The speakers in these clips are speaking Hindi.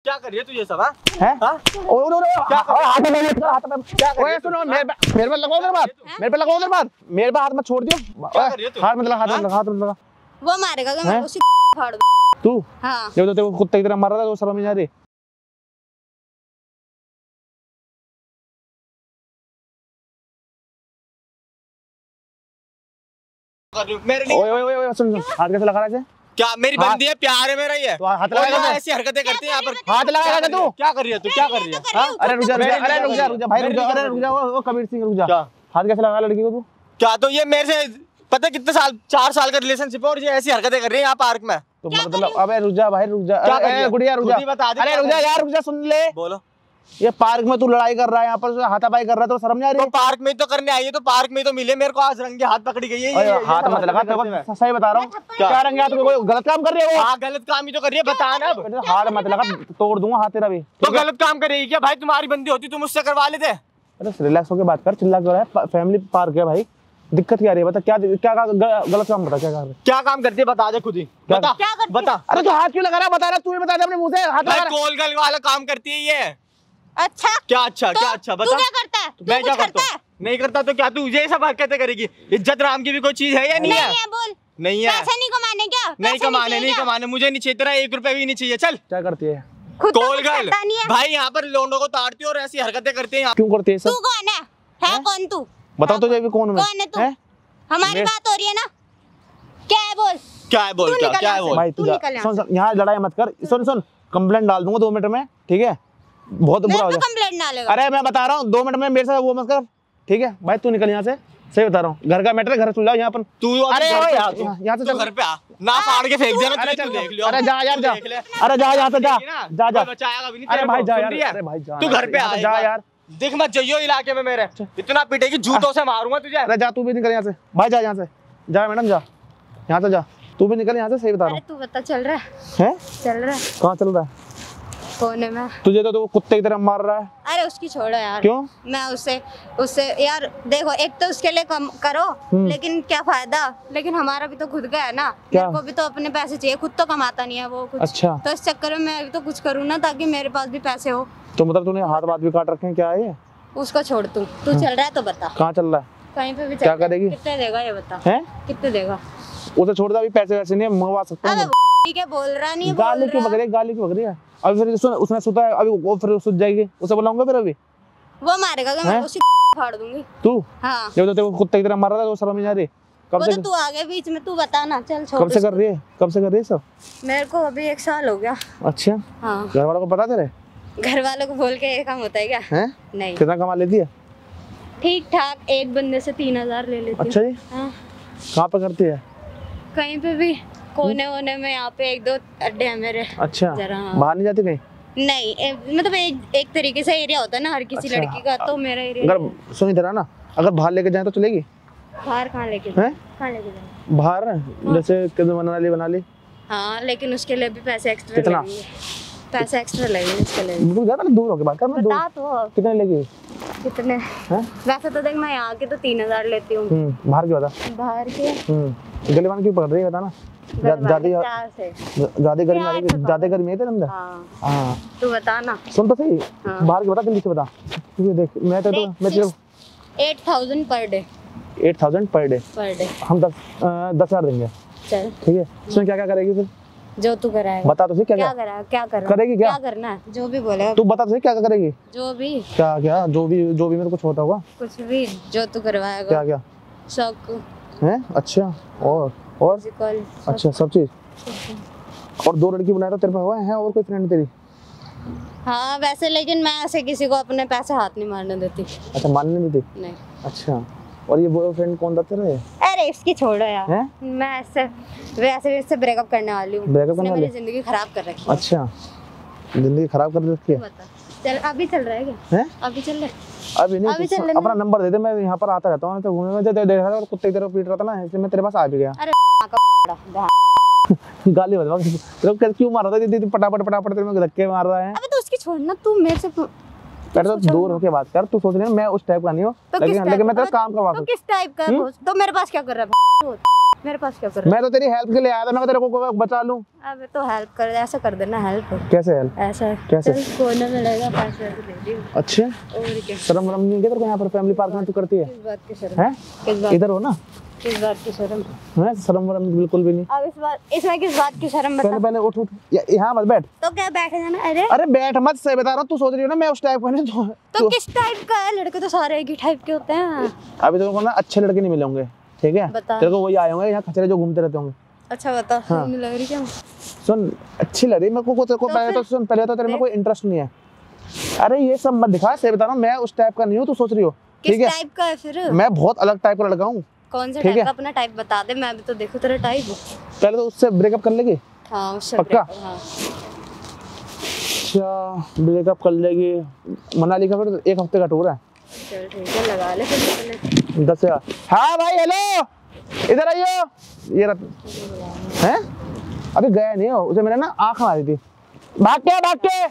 क्या कर रही है तू ये सब? हैं हाथ में सुनो, मेरे पे लगाओ उधर बात, मेरे पे लगाओ उधर बात, मेरे पे हाथ मत छोड़ दियो। हाथ मत लगा, हाथ मत लगा। वो मारेगा क्या? मैं उसी फाड़ दूं तू। हाँ जब तो तेरे को कुत्ते की तरह मार रहा था, वो शर्म नहीं आ रही? ओए सुन, हाथ कैसे लगा रहा है? क्या मेरी बंदी है? प्यार है मेरा ये। तो हाथ लगाएगा, ऐसी हरकतें करती है यहाँ पर। हाथ लगाएगा तू? क्या कर रही है तू? क्या कर रही है? अरे रुक जा भाई, रुक जा। वो कबीर सिंह रुक जा। हाथ कैसे लगा लड़की को तू? क्या तो ये मेरे से पता है कितने साल, 4 साल का रिलेशनशिप है और ये ऐसी हरकतें कर रही है यहाँ पार्क में। तो मतलब अबे रुक जा भाई, रुक जा। अरे गुड़िया रुक जा। अरे रुक जा यार, रुक जा, सुन ले। बोलो। ये पार्क में तू लड़ाई कर रहा है, यहाँ पर हाथापाई कर रहा है, तो शर्म नहीं आ रही? तो पार्क में तो करने आई है, तो पार्क में तो मिले मेरे को, आज रंगे हाथ पकड़ी गई है। हाथ मत लगा, सही बता रहा हूँ। क्या रंगे हाथ में कोई गलत काम कर रही है? वो हाँ गलत काम ही तो कर रही है, बता ना। हाथ मत लगा, तोड़ दूंगा हाथ तेरा भी। तो गलत काम करेगी क्या भाई? तुम्हारी बंदी होती तुम मुझसे करवा लेते। अरे रिलैक्स होकर बात कर, चिल्ला क्यों रहा है? फैमिली पार्क है भाई, दिक्कत क्या रही है? बता क्या क्या गलत काम बता, क्या कर रहे? क्या काम करती है बता दे खुद ही। बता बता। अरे तो हाथ क्यों लगा रहा है? बता रहा, तू ही बता दे अपने मुंह से। हाथ लगा रहा है, गोल गल वाला काम करती है ये। अच्छा क्या अच्छा? क्या अच्छा बता। तू क्या करता है? मैं क्या करता हूँ? नहीं करता तो क्या तू ये सब हरकतें करेगी? इज्जत राम की भी कोई चीज है या नहीं है? बोल। नहीं है। पैसे नहीं कमाने क्या? नहीं कमाने मुझे नहीं चाहिए, तेरा 1 रुपया भी नहीं चाहिए। चल। क्या करती है? गोल गल भाई यहाँ पर लोगों को ताड़ती है और ऐसी हरकतें करते हैं। क्यों करती है? तू कौन है? कौन तू? बताओ तो ये भी कौन है तू? हमारी बात हो रही है ना, क्या है बोल? क्या है बोल? क्या है बोल? भाई तू सुन, यहाँ लड़ाई मत कर। सुन, कंप्लेंट डाल दूंगा 2 मिनट में, ठीक है? बहुत बुरा हो जाएगा। कंप्लेंट डालेगा? अरे मैं बता रहा हूँ, 2 मिनट में मेरे साथ वो मत कर, ठीक है? भाई तू निकल यहाँ से, सही बता रहा हूँ। घर का मैटर है, घर सुलझाओ यहाँ पर। तू अरे यहाँ से चल, घर पे आ ना, फाड़ के फेंक देना। अरे तू देख लियो। अरे जा यार, जा। अरे जा यहाँ से, जा। बचाएगा भी नहीं। अरे भाई जा यार, अरे भाई जा, तू घर पे आ, जा यार। देख मत जाइयो इलाके में मेरे, इतना पीटेगी जूतों से मारूंगा तुझे। अरे जा, तू भी निकल यहाँ से भाई, जा यहाँ से, जा मैडम, जा यहाँ से, जा तू भी निकल यहाँ से, सही बता रहा हूँ। तू बता, चल रहा है? चल रहा है? कहाँ चल रहा है? कोने में। तुझे तो कुत्ते की तरह मार रहा है। अरे उसकी छोड़ो यार। क्यों? मैं उससे यार देखो, एक तो उसके लिए कम करो, लेकिन क्या फायदा? लेकिन हमारा भी तो खुद का है ना, मेरे को भी तो अपने पैसे चाहिए, खुद तो कमाता नहीं है वो कुछ। अच्छा। तो इस चक्कर में मैं भी तो कुछ करूँ ना, ताकि मेरे पास भी पैसे हो। तो मतलब तूने हाथ भी काट रखे हैं, क्या है ये? उसको छोड़, तू चल रहा है तो बता। कहाँ चल रहा है? कहीं पे भी चल। क्या करेगी? कितने देगा ये बता? हैं? कितने देगा? उसे छोड़ दे, अभी पैसे वैसे नहीं मंगवा सकता हूँ। ठीक है, बोल रहा नहीं, गाली क्यों बक रही है? अभी फिर सुन, उसने सुता है, अभी वो फिर सुत जाएगी, उसे बुलाऊंगा फिर अभी। वो मारेगा क्या? मैं उसी फाड़ दूंगी। तू? हाँ। जब तो तेरे को कुत्ते की तरह मार रहा था, वो शर्म नहीं आ रही? कब से? तू आ गया बीच में, तू बता ना। चल छोड़। कब से कर रही है? कब से कर रही है सब? मेरे को अभी 1 साल हो गया। अच्छा। हाँ। घर वालों को पता तेरे? घर वालों को बोल के ये काम होता है क्या? हैं? नहीं। कितना कमा लेती है? ठीक ठाक, एक बंदे से 3000 ले लेती हूँ। अच्छा जी। हाँ। कहाँ पे करती है? कहीं पे भी, कोने वोने में, यहाँ पे 1-2 अड्डे हैं मेरे। अच्छा। हाँ। बाहर नहीं जाती कहीं? नहीं, मतलब एक तरीके से एरिया होता है ना हर किसी लड़की का, तो मेरा एरिया। अगर सुन इधर ना, अगर बाहर लेके जाए तो चलेगी? बाहर कहाँ लेके जाए? कहाँ लेके जाए? बाहर जैसे किधर बना ली। हाँ, लेकिन उसके लिए भी पैसे एक्स्ट्रा कितना? पैसे एक्स्ट्रा लगेंगे उसके लिए। ज्यादा दूर होके बात कर। मैं बता तो कितने लेगी? कितने? वैसे तो देख, मैं यहाँ के तो 3000 लेती हूँ। बाहर की बता। बाहर के गलीवान क्यों पकड़ रही है, बता ना। ज्यादा गर्मी है तेरे अंदर। हाँ तू बता ना। सुन तो सही, बाहर की बता, जल्दी से बता। देख मैं 8000 पर डे। 8000 per day? हम 10,000 देंगे। चल ठीक है। इसमें क्या क्या करेगी फिर? जो तू कराएगा। बता तो सही, क्या करेगी? क्या करना है? जो भी बोलेगा तू बता तो सही, क्या करेगी? जो भी। क्या जो भी मेरे कुछ होता होगा? कुछ भी जो तू करवाएगा। क्या शौक है? अच्छा। और अच्छा, सब चीज। और 2 लड़की बनाया तो तेरे पास हुआ है? और कोई फ्रेंड तेरी? हाँ वैसे, लेकिन मैं ऐसे किसी को अपने पैसे हाथ नहीं मारने देती। अच्छा, मारने नहीं देती? नहीं। अच्छा। और ये बॉयफ्रेंड कौन था तेरा? अरे इसकी छोड़ो यार। मैं वैसे इससे ब्रेकअप करने वाली हूँ। मेरी जिंदगी खराब कर रखी है। अच्छा, जिंदगी खराब कर रखी है। चल, अभी चल रहा है क्या? अभी चल रहा है? अभी नहीं, अपना नंबर दे दे, मैं यहाँ पर आता रहता हूँ, तो घूमने में देख रहा था और कुत्ते की तरह पीट रहा था ना, इसलिए मैं तेरे पास आ भी गया। अरे गाली बता, क्यों मार रहा था? दीदी पटापट तेरे में धक्के मार रहा है। अबे तो उसकी छोड़ना, तू मेरे से पहले तो दूर होके बात कर। तू सोच रही है मैं उस टाइप का नहीं हूँ, लेकिन मैं तेरा काम करवा सकता हूँ। किस टाइप का? तो मेरे पास क्या कर रहा है? मेरे पास क्या कर रहा मैं तो तेरी हेल्प के लिए आया था, मैं तेरे को बचा लूं। अब तो हेल्प कर, ऐसा कर देना हेल्प। कैसे हेल्प? ऐसा कैसे? कोने में लगेगा 5 रुपए दे दियो। अच्छा, और क्या? शर्म वरम नहीं है तेरे को? यहाँ पर फैमिली पार्क में तू करती है? किस बात की शर्म हैं? किस बात इधर हो ना? किस बात की शर्म? हैं? शर्म वरम बिल्कुल भी नहीं। अब इसमें किस बात की शर्म बता? पहले पहले उठ यहाँ मत बैठ। तो क्या बैठ जाना? अरे अरे बैठ मत, सही बता रहा हूँ। तू सोच रही हो ना मैं उस टाइप का नहीं तो किस टाइप का है? लड़के तो सारे एक ही टाइप के होते हैं। अभी तेरे को ना अच्छे लड़के नहीं मिले होंगे, ठीक है? बता। तेरे को वही आए होंगे यहाँ खचरे जो घूमते रहते होंगे। अच्छा बता। हाँ। नहीं लग रही क्या? सुन, अच्छी लग रही मेरे को। तेरे को पहले तो सुन, पहले तो तेरे में कोई इंटरेस्ट नहीं है। अरे ये सब मत दिखा, सही बता रहा हूँ मैं उस टाइप का नहीं हूँ तू सोच रही हो, किस ठीक है? टाइप का है फिर? मैं बहुत अलग टाइप का लड़का हूँ। कौन सा ठीक टाइप है? का? अपना टाइप बता दे, मैं भी तो देखूं तेरा टाइप। पहले तो उससे ब्रेकअप कर लेगी। हाँ उससे पक्का? हाँ। अच्छा ब्रेकअप कर लेगी। मनाली का फिर 1 हफ्ते का टूर है। चल ठीक है, लगा ले फिर। 10,000। हाँ भाई हेलो, इधर आइयो। ये हैं? अभी गया नहीं हो, उसे मैंने ना आँख मारी थी। भाग के।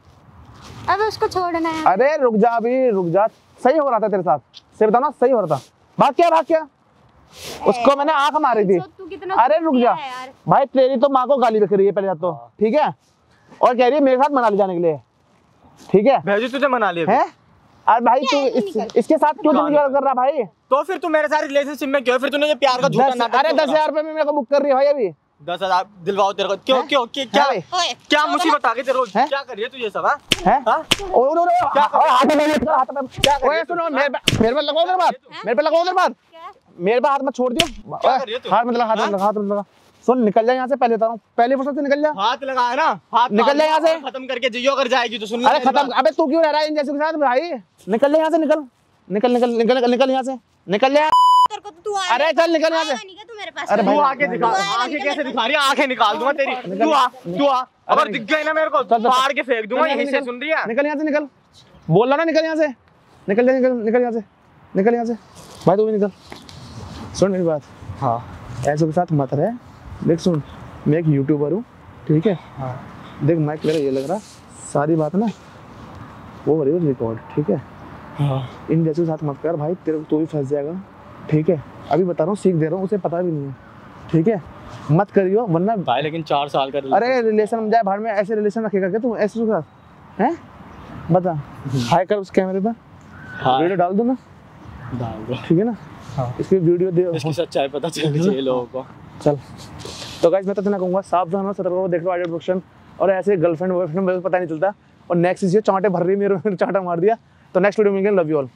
अब उसको छोड़ना है। अरे रुक जा, अभी रुक जा। सही हो रहा था तेरे साथ, सही बताओ ना, सही हो रहा था। भाग क्या। उसको मैंने आँख मारी थी। तू कितना अरे रुक जा यार। भाई, तेरी तो माँ को गाली बक रही है पहले तो, ठीक है? और कह रही है मेरे साथ मनाली जाने के लिए, ठीक है? भेजू तुझे मना लिया हैं? अरे भाई तू इसके साथ क्यों जिंदगी कर रहा भाई? तो फिर तू मेरे साथ रिलेशनशिप में क्यों? फिर तूने ये प्यार का झूठा नाटक अरे 10,000 रुपए में मेरे को बुक कर रही है भाई अभी। 10,000 दिलवाओ तेरे को। क्यों क्या भाई? क्या मुसीबत आ गई तेरे को? हैं? क्या कर रही है तू ये सब? हाँ हैं? हाँ? हाथ में ओए सुनो, मेरे पे लगाओ उधर बात, मेरे पे लगाओ उधर बात, मेरे पे हाथ मत छोड़ दियो। क्या कर रही है तू? हाथ में लगा। सुन निकल जा यहाँ से, पहले बता रहा हूँ, पहली फुर्सत से निकल जा। हाथ लगा है ना, हाथ निकल जा यहाँ से। खत्म करके जियो अगर जाएगी तो सुन ले अरे मेरी खत्म, बात। अबे तू क्यों रह रहा है इन जैसे के साथ भाई? निकल जा यहाँ से, निकल यहाँ से, निकल जा। तेरे को तो तू अरे चल निकल यहाँ से। नहीं क्या तू मेरे पास? अरे तू भाई, आके दिखा, आंखें कैसे दिखा रही है? आंखें निकाल दूंगा तेरी। तू आ अगर दिख गई ना मेरे को फाड़ के फेंक दूंगा यहीं से। सुन रही है? निकल यहाँ से, निकल। बोल रहा ना निकल यहाँ से, निकल यहाँ से भाई, तू भी निकल। सुन मेरी बात, हाँ ऐसे के साथ मत रहे। देख सुन, मैं एक यूट्यूबर हूँ, ठीक है? हाँ देख माइक मेरा ये लग रहा, सारी बात ना वो हो रही है रिकॉर्ड, ठीक है? हाँ। इन जैसे के साथ मत कर भाई, तेरे को तो भी फंस जाएगा, ठीक है? अभी बता रहा हूँ, सीख दे रहा हूँ, उसे पता भी नहीं है, ठीक है? मत करियो वरना भाई लेकिन 4 साल का अरे रिलेशन में जाए भाड़ में, ऐसे रिलेशन रखेगा क्या तू ऐसे के साथ? हैं? बता, हाय कर उस कैमरे पर, वीडियो डाल दो ना, डाल दो। ठीक है ना? हाँ। इसकी वीडियो दे। इसकी सच्चाई पता चलनी चाहिए लोगों को। चल तो गाइस मैं तो इतना कहूँगा, सावधान हो, सतर्क हो, देख लो आइडियल प्रोडक्शन। और ऐसे गर्लफ्रेंड बॉयफ्रेंड मुझे पता नहीं चलता। और नेक्स्ट चीज़ चांटे भर रही है मेरे चांटा मार दिया। तो नेक्स्ट वीडियो में मिलेंगे, लव यू ऑल।